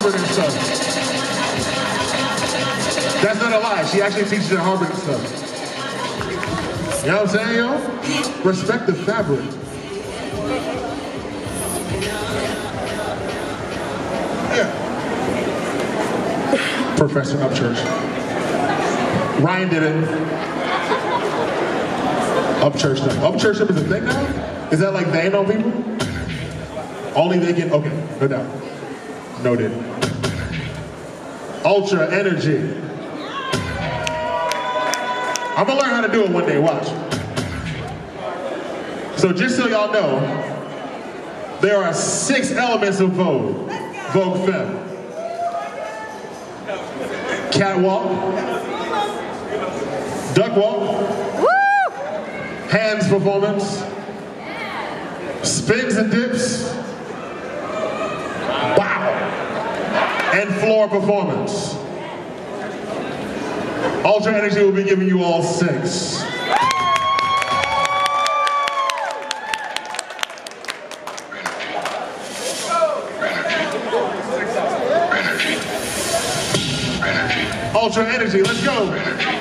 Harvard and stuff. That's not a lie. She actually teaches at Harvard and stuff. You know what I'm saying, yo? Respect the fabric. Yeah. Professor Upchurch. Ryan did it. Upchurched up. Upchurched up is a thing now? Is that like they know people? Only they can, okay, no doubt. Noted. Ultra Energy. I'm gonna learn how to do it one day, watch. So just so y'all know, there are 6 elements of Vogue. Vogue Femme. Catwalk. Duck walk. Hands performance. Spins and dips. Wow. And floor performance. Ultra Energy will be giving you all 6. Ultra Energy, let's go.